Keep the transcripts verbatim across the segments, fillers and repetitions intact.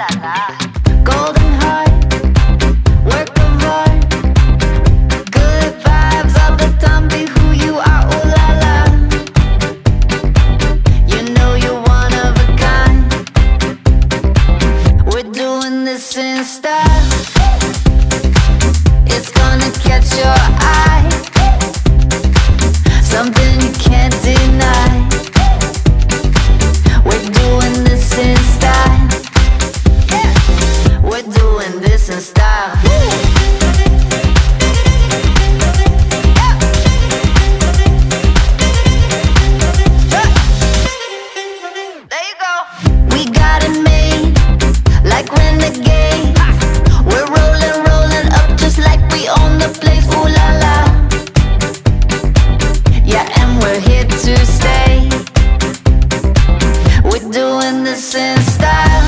la la. Golden heart, work of art. Good vibes all the time, be who you are, ooh la la. You know you're one of a kind. We're doing this in style. It's gonna catch your eye. Something you can't deny. We're doing this in style. Yeah. We're doing this in style. There you go. We got it made, like renegade. We're rolling, rolling up just like we own the place. Ooh la la. Yeah, and we're here to stay. We're doing this in style.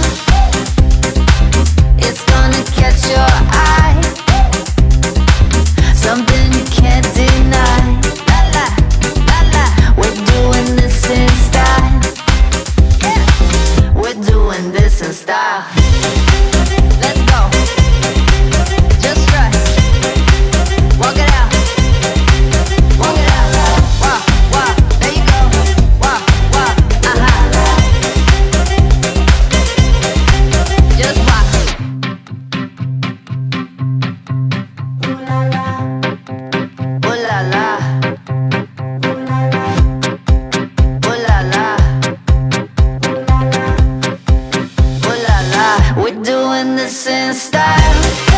It's gonna catch your eye. Something you can't deny. La la, la la. We're doing this in style. Yeah, we're doing this in style. Let's go. Just trust. Walk it out. Walk it out. Walk, walk. There you go. Walk, walk. Uh-huh. Just walk. Ooh la la. Ooh la la. Ooh la la. Ooh la la. We're doing this in style.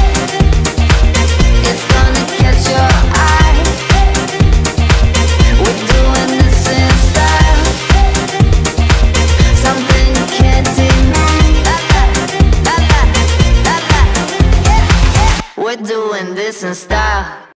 It's gonna catch your eye. We're doing this in style. Something you can't deny. La la, la la, la la. Yeah, yeah. We're doing this in style.